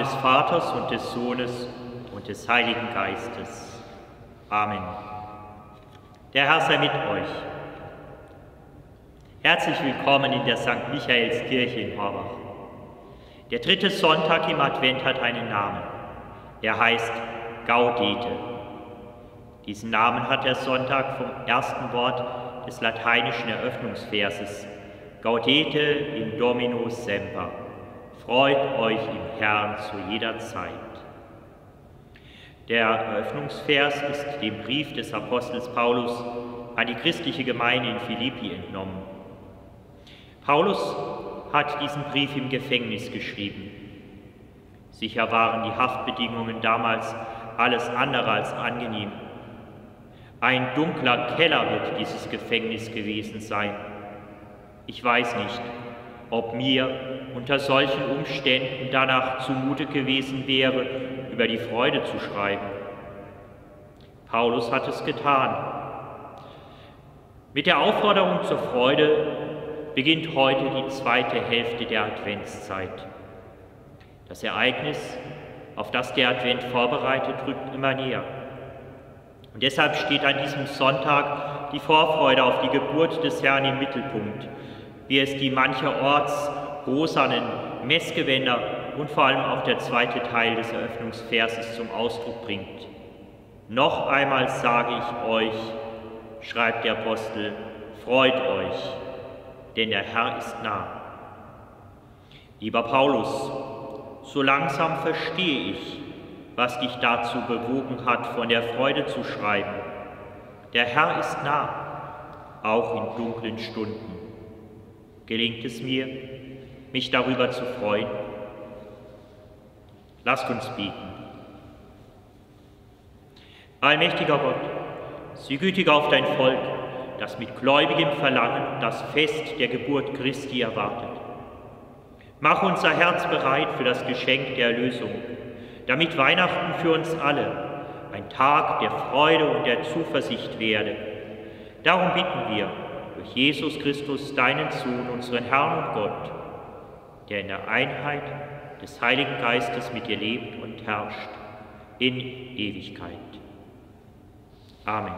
des Vaters und des Sohnes und des Heiligen Geistes. Amen. Der Herr sei mit euch. Herzlich willkommen in der St. Michaelskirche in Horbach. Der dritte Sonntag im Advent hat einen Namen. Er heißt Gaudete. Diesen Namen hat der Sonntag vom ersten Wort des lateinischen Eröffnungsverses Gaudete in Domino semper. Freut euch im Herrn zu jeder Zeit. Der Eröffnungsvers ist dem Brief des Apostels Paulus an die christliche Gemeinde in Philippi entnommen. Paulus hat diesen Brief im Gefängnis geschrieben. Sicher waren die Haftbedingungen damals alles andere als angenehm. Ein dunkler Keller wird dieses Gefängnis gewesen sein. Ich weiß nicht, ob mir unter solchen Umständen danach zumute gewesen wäre, über die Freude zu schreiben. Paulus hat es getan. Mit der Aufforderung zur Freude beginnt heute die zweite Hälfte der Adventszeit. Das Ereignis, auf das der Advent vorbereitet, rückt immer näher. Und deshalb steht an diesem Sonntag die Vorfreude auf die Geburt des Herrn im Mittelpunkt, wie es die mancherorts rosanen Messgewänder und vor allem auch der zweite Teil des Eröffnungsverses zum Ausdruck bringt. Noch einmal sage ich euch, schreibt der Apostel, freut euch, denn der Herr ist nah. Lieber Paulus, so langsam verstehe ich, was dich dazu bewogen hat, von der Freude zu schreiben. Der Herr ist nah, auch in dunklen Stunden. Gelingt es mir, mich darüber zu freuen? Lasst uns beten. Allmächtiger Gott, sieh gütig auf dein Volk, das mit gläubigem Verlangen das Fest der Geburt Christi erwartet. Mach unser Herz bereit für das Geschenk der Erlösung, damit Weihnachten für uns alle ein Tag der Freude und der Zuversicht werde. Darum bitten wir durch Jesus Christus, deinen Sohn, unseren Herrn und Gott, der in der Einheit des Heiligen Geistes mit dir lebt und herrscht in Ewigkeit. Amen.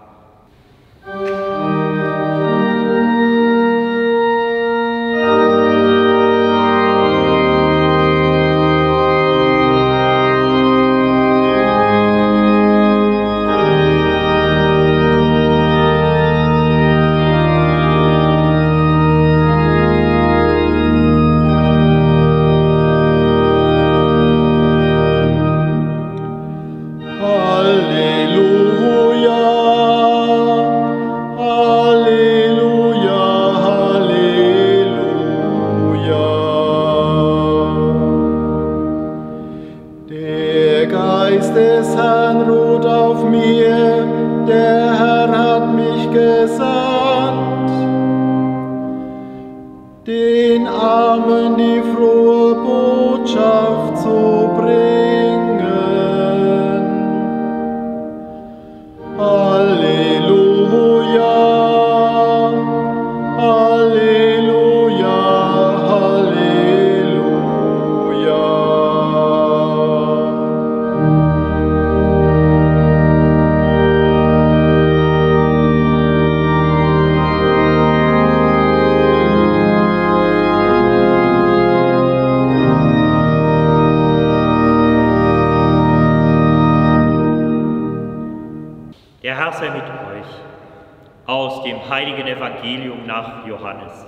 Der Herr sei mit euch. Aus dem heiligen Evangelium nach Johannes.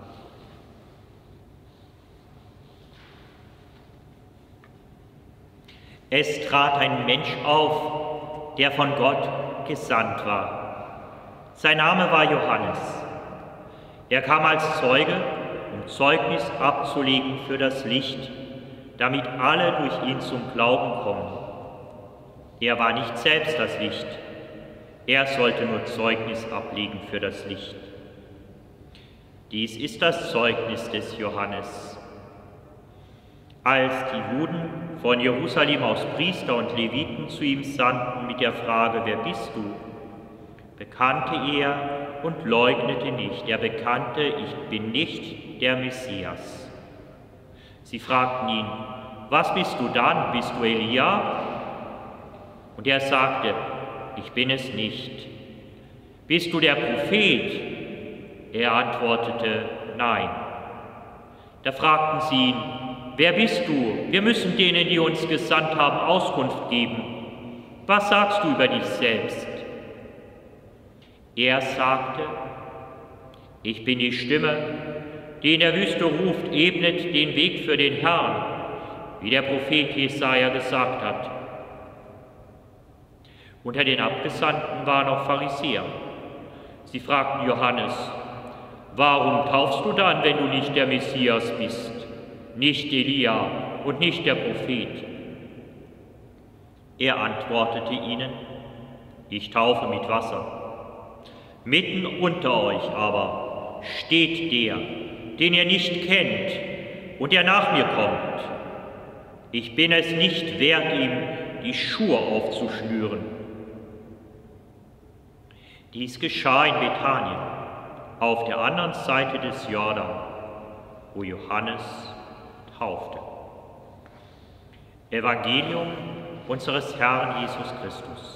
Es trat ein Mensch auf, der von Gott gesandt war. Sein Name war Johannes. Er kam als Zeuge, um Zeugnis abzulegen für das Licht, damit alle durch ihn zum Glauben kommen. Er war nicht selbst das Licht. Er sollte nur Zeugnis ablegen für das Licht. Dies ist das Zeugnis des Johannes. Als die Juden von Jerusalem aus Priester und Leviten zu ihm sandten mit der Frage, wer bist du?, bekannte er und leugnete nicht. Er bekannte, ich bin nicht der Messias. Sie fragten ihn, was bist du dann? Bist du Elia? Und er sagte, ich bin es nicht. Bist du der Prophet? Er antwortete, nein. Da fragten sie ihn, wer bist du? Wir müssen denen, die uns gesandt haben, Auskunft geben. Was sagst du über dich selbst? Er sagte, ich bin die Stimme, die in der Wüste ruft, ebnet den Weg für den Herrn, wie der Prophet Jesaja gesagt hat. Unter den Abgesandten waren auch Pharisäer. Sie fragten Johannes, warum taufst du dann, wenn du nicht der Messias bist, nicht Elia und nicht der Prophet? Er antwortete ihnen, ich taufe mit Wasser. Mitten unter euch aber steht der, den ihr nicht kennt und der nach mir kommt. Ich bin es nicht wert, ihm die Schuhe aufzuschnüren. Dies geschah in Bethanien, auf der anderen Seite des Jordan, wo Johannes taufte. Evangelium unseres Herrn Jesus Christus.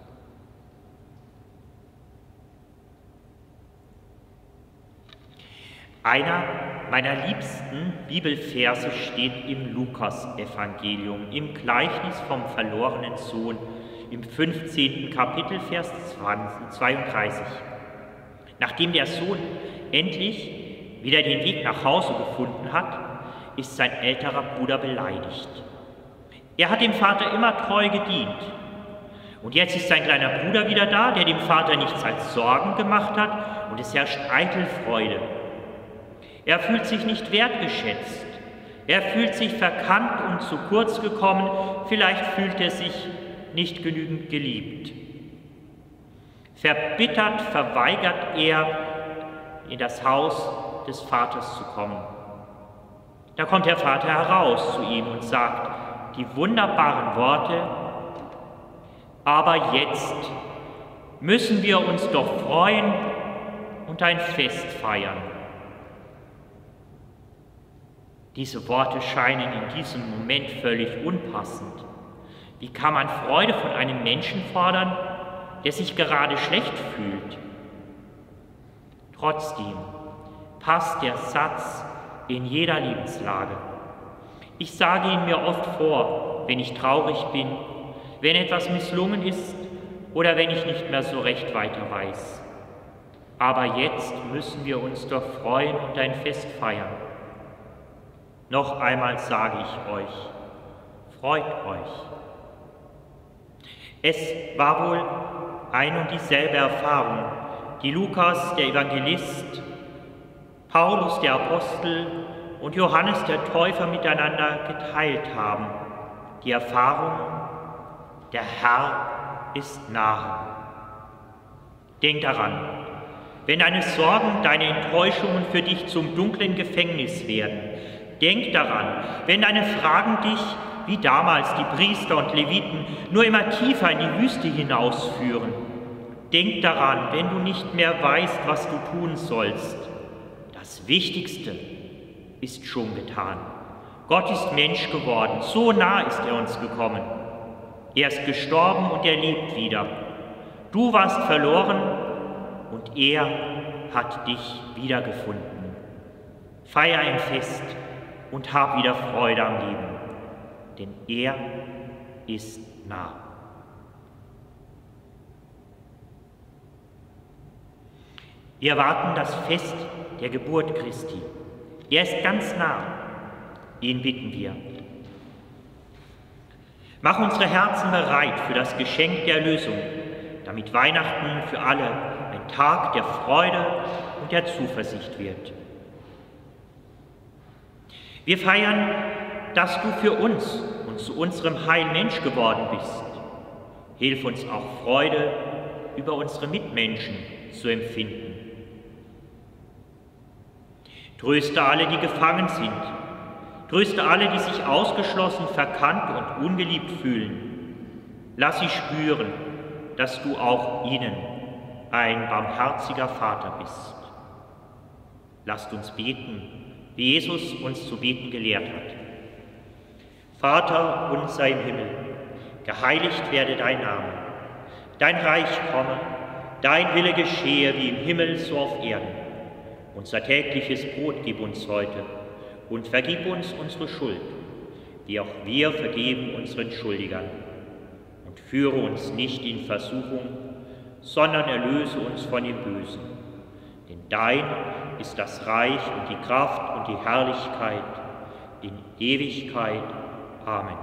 Einer meiner liebsten Bibelverse steht im Lukas-Evangelium, im Gleichnis vom verlorenen Sohn, im 15. Kapitel, Vers 32. Nachdem der Sohn endlich wieder den Weg nach Hause gefunden hat, ist sein älterer Bruder beleidigt. Er hat dem Vater immer treu gedient. Und jetzt ist sein kleiner Bruder wieder da, der dem Vater nichts als Sorgen gemacht hat, und es herrscht eitel Freude. Er fühlt sich nicht wertgeschätzt. Er fühlt sich verkannt und zu kurz gekommen. Vielleicht fühlt er sich nicht genügend geliebt. Verbittert verweigert er, in das Haus des Vaters zu kommen. Da kommt der Vater heraus zu ihm und sagt die wunderbaren Worte, aber jetzt müssen wir uns doch freuen und ein Fest feiern. Diese Worte scheinen in diesem Moment völlig unpassend. Wie kann man Freude von einem Menschen fordern, der sich gerade schlecht fühlt? Trotzdem passt der Satz in jeder Lebenslage. Ich sage ihn mir oft vor, wenn ich traurig bin, wenn etwas misslungen ist oder wenn ich nicht mehr so recht weiter weiß. Aber jetzt müssen wir uns doch freuen und ein Fest feiern. Noch einmal sage ich euch, freut euch. Es war wohl ein und dieselbe Erfahrung, die Lukas, der Evangelist, Paulus, der Apostel und Johannes, der Täufer, miteinander geteilt haben. Die Erfahrung, der Herr ist nahe. Denk daran, wenn deine Sorgen, deine Enttäuschungen für dich zum dunklen Gefängnis werden, denk daran, wenn deine Fragen dich, wie damals die Priester und Leviten, nur immer tiefer in die Wüste hinausführen. Denk daran, wenn du nicht mehr weißt, was du tun sollst. Das Wichtigste ist schon getan. Gott ist Mensch geworden, so nah ist er uns gekommen. Er ist gestorben und er lebt wieder. Du warst verloren und er hat dich wiedergefunden. Feier ein Fest und hab wieder Freude am Leben, denn er ist nah. Wir erwarten das Fest der Geburt Christi. Er ist ganz nah. Ihn bitten wir. Mach unsere Herzen bereit für das Geschenk der Erlösung, damit Weihnachten für alle ein Tag der Freude und der Zuversicht wird. Wir feiern, dass du für uns und zu unserem Heil Mensch geworden bist. Hilf uns auch Freude über unsere Mitmenschen zu empfinden. Tröste alle, die gefangen sind. Tröste alle, die sich ausgeschlossen, verkannt und ungeliebt fühlen. Lass sie spüren, dass du auch ihnen ein barmherziger Vater bist. Lasst uns beten, wie Jesus uns zu beten gelehrt hat. Vater unser im Himmel, geheiligt werde dein Name. Dein Reich komme, dein Wille geschehe wie im Himmel so auf Erden. Unser tägliches Brot gib uns heute und vergib uns unsere Schuld, wie auch wir vergeben unseren Schuldigern. Und führe uns nicht in Versuchung, sondern erlöse uns von dem Bösen. Denn dein ist das Reich und die Kraft und die Herrlichkeit in Ewigkeit. Amen.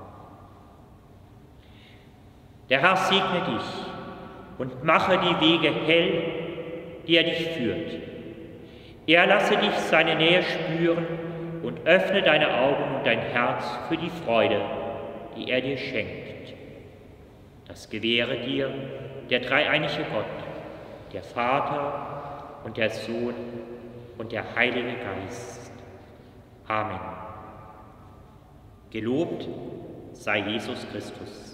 Der Herr segne dich und mache die Wege hell, die er dich führt. Er lasse dich seine Nähe spüren und öffne deine Augen und dein Herz für die Freude, die er dir schenkt. Das gewähre dir der dreieinige Gott, der Vater und der Sohn und der Heilige Geist. Amen. Gelobt sei Jesus Christus.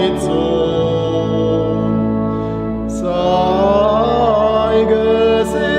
Sei gesegnet.